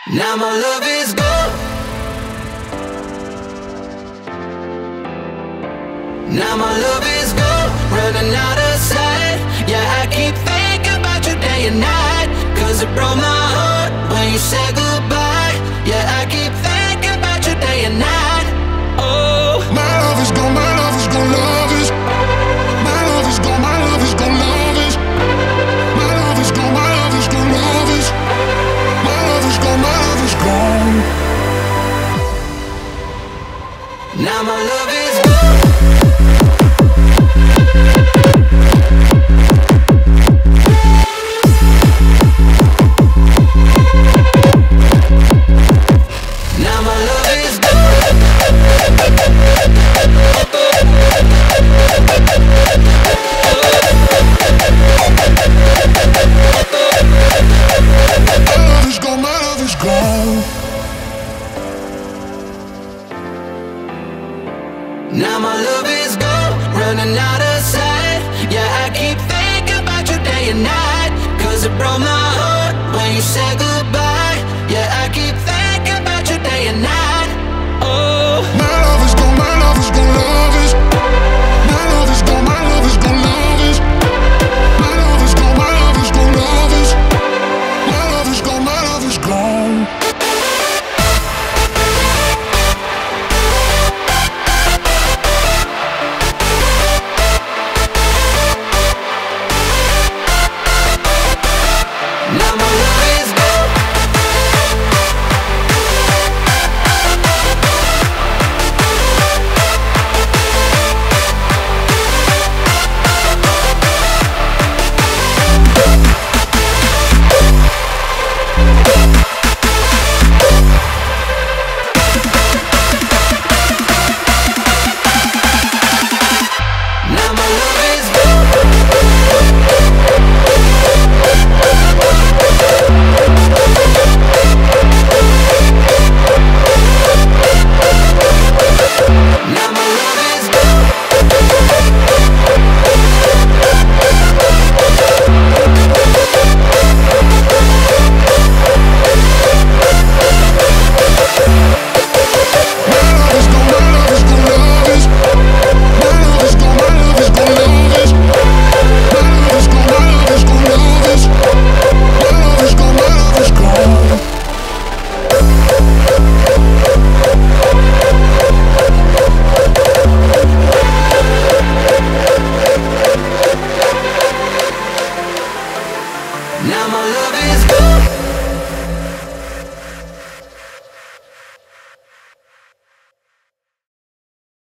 Now my love is gone. Now my love is gone, running out of sight. Yeah, I keep thinking about you day and night, 'cause it broke my heart when you said goodbye. Yeah, I keep thinking about you day and night. Oh, my love is gone, my love is gone, love is. My love is gone, my love is gone, love is. My love is gone, my love is gone, love is. My love is gone, my love is gone. now my love is gone. Now my love is gone. My love is gone, my love is gone. Now my love is gone, running out